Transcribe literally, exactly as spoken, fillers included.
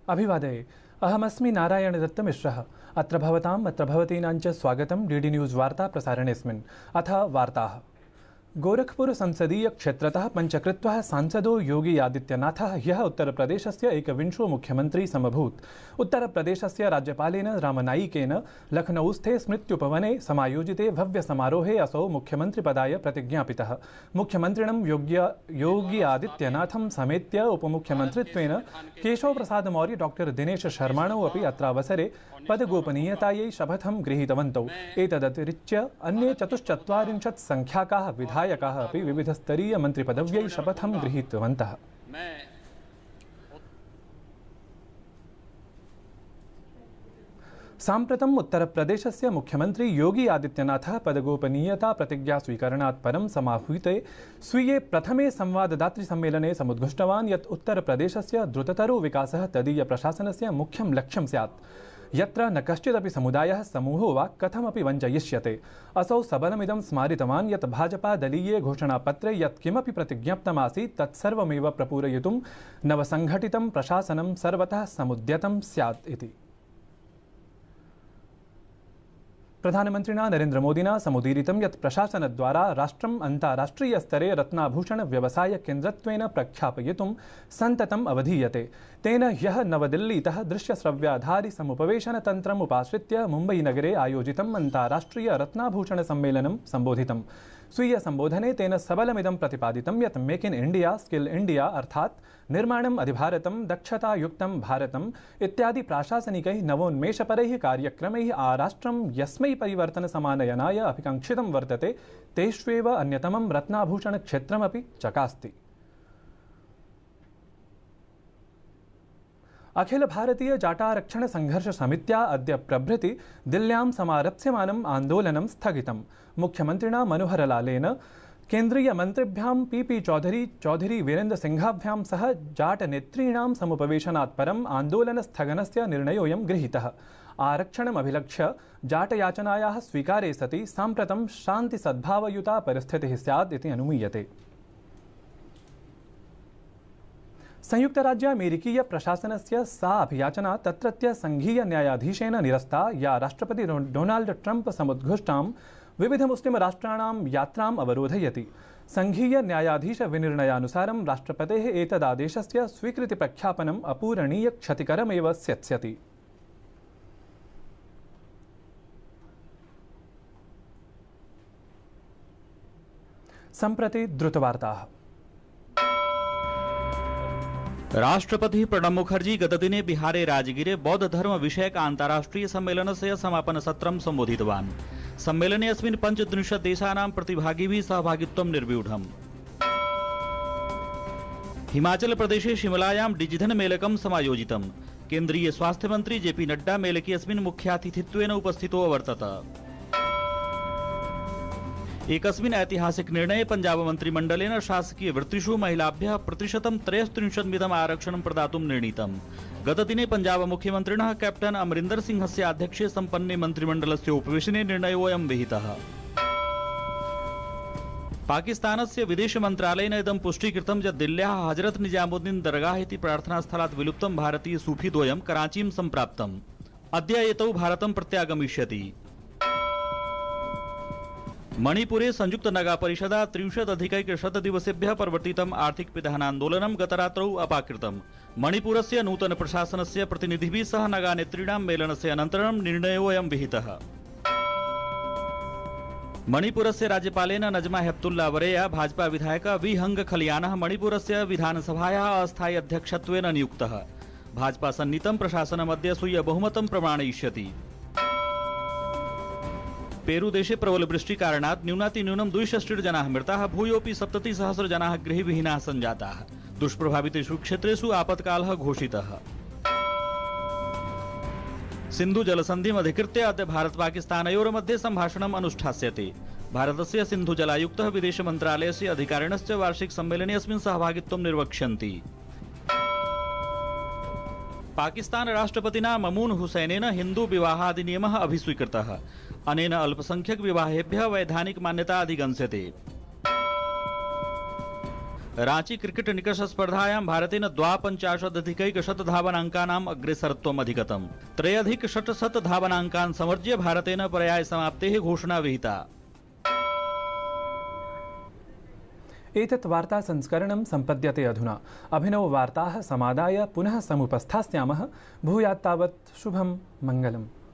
अभिवादये। अहमस्मि नारायण दत्तमिश्रः। अत्र भवताम् अत्र भवतीनां च स्वागतं डीडी न्यूज़ वार्ता प्रसारणेऽस्मिन्। अथ वार्ताः। गोरखपुर संसदीय क्षेत्रतः पञ्चकृत्वः सांसदो योगी आदित्यनाथः ह्यः उत्तरप्रदेशस्य एकविंशो मुख्यमन्त्री समभूत्। उत्तरप्रदेशस्य राज्यपालेन रामनाईकेन लखनऊस्थे स्मृत्युपवने समायोजिते भव्यसमारोहे असौ मुख्यमन्त्रिपदाय प्रतिज्ञापितः। मुख्यमन्त्रिणं योग्य योगी आदित्यनाथं समेत्य उपमुख्यमन्त्रित्वेन केशवप्रसाद मौर्य डॉक्टर दिनेश शर्माणौ अपि अत्रावसरे पदगोपनीयतायै शपथं गृहीतवन्तौ। एतदतिरिच्य अन्ये चतुश्चत्वारिंशत् संख्याकाः विधायकाः अपि विविधस्तरीय मन्त्रिपदव्यै शपथं गृहीतवन्तः। साम्प्रतम् उत्तरप्रदेशस्य मुख्यमन्त्री योगी आदित्यनाथः पदगोपनीयता प्रतिज्ञा स्वीकरणात् परं समाहूते स्वीये प्रथमे संवाददातृसम्मेलने समुद्घुष्टवान् यत् उत्तरप्रदेशस्य द्रुततरो विकासः तदीय प्रशासनस्य मुख्यं लक्ष्यं स्यात्, यत्र न कश्चिदपि समुदायः समूहो वा कथमपि वञ्चयिष्यते। असौ सबलमिदं स्मारितवान् यत् भाजपा दलीये घोषणापत्रे यत् किमपि प्रतिज्ञप्तमासीत् तत्सर्वमेव प्रपूरयितुं नवसङ्घटितं प्रशासनं सर्वतः समुद्यतं स्यात् इति। प्रधानमन्त्रिणा नरेन्द्र मोदिना समुदीरितं यत् प्रशासनद्वारा राष्ट्रम् अन्ताराष्ट्रियस्तरे रत्नाभूषण व्यवसाय केन्द्रत्वेन प्रख्यापयितुं सन्ततम् अवधीयते। तेन ह्यः नवदिल्लीतः दृश्यश्रव्याधारि समुपवेशनतन्त्रम् उपाश्रित्य मुम्बईनगरे आयोजितम् अन्ताराष्ट्रिय रत्नाभूषण सम्मेलनं सम्बोधितम्। स्वीय संबोधने तेन सबलमिदं प्रतिपादितं यत् make in India, skill India अर्थात् निर्माणम् अधिभारतं, दक्षतायुक्तं भारतम् इत्यादि प्राशासनिकैः नवोन्मेषपरैः कार्यक्रमैः आराष्ट्रं यस्मै परिवर्तनसमानयनाय अभिकाङ्क्षितं वर्तते तेष्वेव अन्यतमं रत्नाभूषण क्षेत्रमपि चकास्ति। अखिल भारतीय जाटारक्षण संघर्ष समित्या अद्य प्रभृति दिल्ल्यां समारप्स्यमानम् आन्दोलनं स्थगितम्। मुख्यमन्त्रिणा मनोहरलालेन केन्द्रीय मन्त्रिभ्यां पी पी चौधरी चौधरी वीरेन्द्र सिंहाभ्यां सह जाट नेतॄणां समुपवेशनात् परम् आन्दोलनस्थगनस्य निर्णयोऽयं गृहीतः। आरक्षणम् अभिलक्ष्य जाटयाचनायाः स्वीकारे सति साम्प्रतं शान्तिसद्भावयुता परिस्थितिः स्यात् इति अनुमीयते। संयुक्तराज्य अमेरिकीय प्रशासनस्य सा अभियाचना तत्रत्य संघीय न्यायाधीशेन निरस्ता या राष्ट्रपति डोनाल्ड ट्रम्प समुद्घुष्टां विविध मुस्लिम राष्ट्राणां यात्राम् अवरोधयति। संघीय न्यायाधीश विनिर्णयानुसारं राष्ट्रपतेः एतदादेशस्य स्वीकृति प्रख्यापनम् अपूरणीय क्षतिकरमेव स्यत्स्यति। सम्प्रति द्रुतवार्ताः। राष्ट्रपति प्रणब मुखर्जी गतदिने बिहारे राजगिरे बौद्ध धर्म विषयक अन्ताराष्ट्रिय सम्मेलनस्य समापन सत्रं सम्बोधितवान्। सम्मेलने अस्मिन् पञ्चत्रिंशत् देशानां प्रतिभागिभिः सहभागित्वं निर्व्यूढम्। हिमाचल प्रदेशे शिमलायां डिजिधन मेलकं समायोजितम्। केन्द्रीय स्वास्थ्य मन्त्री जे पी नड्डा मेलके अस्मिन् मुख्यातिथित्वेन उपस्थितो अवर्तत। एकस्मिन् ऐतिहासिक निर्णये पंजाब मन्त्रिमण्डलेन शासकीय वृत्तिषु महिलाभ्यः प्रतिशतं त्रयस्त्रिंशन्मितम् आरक्षणं प्रदातुं निर्णीतम्। गतदिने पंजाब मुख्यमन्त्रिणः कैप्टन अमरिन्दर सिंहस्य आध्यक्ष्ये सम्पन्ने मन्त्रिमण्डलस्य उपवेशने निर्णयोऽयं विहितः। पाकिस्तानस्य विदेश मन्त्रालयेन इदं पुष्टीकृतं यत् दिल्ल्याः हजरत निजामुद्दीन दरगाह इति प्रार्थनास्थलात् विलुप्तं भारतीय सूफीद्वयं कराचीं सम्प्राप्तम्। अद्य एतौ भारतं प्रत्यागमिष्यति। मणिपुरे संयुक्त नगा परिषदा त्रिंशदधिकैकशत दिवसेभ्यः प्रवर्तितम् आर्थिक पिधानान्दोलनं गतरात्रौ अपाकृतम्। मणिपुरस्य नूतन प्रशासनस्य प्रतिनिधिभिः सह नगा नेतॄणां मेलनस्य अनन्तरं निर्णयोऽयं विहितः। मणिपुरस्य राज्यपालेन नजमा हेप्तुल्ला वरेया भाजपा विधायक वी हंग खलियानः मणिपुरस्य विधानसभायाः अस्थायी अध्यक्षत्वेन नियुक्तः। भाजपा सन्नीतं प्रशासनमद्य स्वीय बहुमतं प्रमाणयिष्यति। पेरू देशे प्रबल वृष्टि कारणात् न्यूनातिन्यूनं द्विषष्टिर्जनाः मृताः, भूयोऽपि सप्ततिसहस्रजनाः गृहविहीनाः सञ्जाताः। दुष्प्रभावितेषु क्षेत्रेषु आपत्कालः घोषितः। सिन्धु जलसन्धिम् अधिकृत्य अद्य भारत पाकिस्तानयोर्मध्ये सम्भाषणम् अनुष्ठास्यते। भारतस्य सिन्धु जलायुक्तः विदेश मन्त्रालयस्य अधिकारिणश्च वार्षिक सम्मेलने अस्मिन् सहभागित्वं निर्वक्ष्यन्ति। पाकिस्तान राष्ट्रपतिना ममून हुसैनेन हिंदू विवाहाधिनियमः अभिस्वीकृतः। अनेन अल्पसंख्यक विवाहेभ्यः वैधानिक मान्यता अधिगम्यते। रांची क्रिकेट निकष स्पर्धायां भारतेन द्वापञ्चाशदधिकैकशतधावनाङ्कानाम् अग्रेसरत्वम् अधिगतम्। त्रयधिकषट्शत धावनाङ्कान् समर्ज्य भारतेन पर्याय समाप्तेः घोषणा विहिता। एतत् वार्ता संस्करणं सम्पद्यते अधुना। अभिनववार्ताः समादाय पुनः समुपस्थास्यामः। भूयात् तावत् शुभं मङ्गलम्।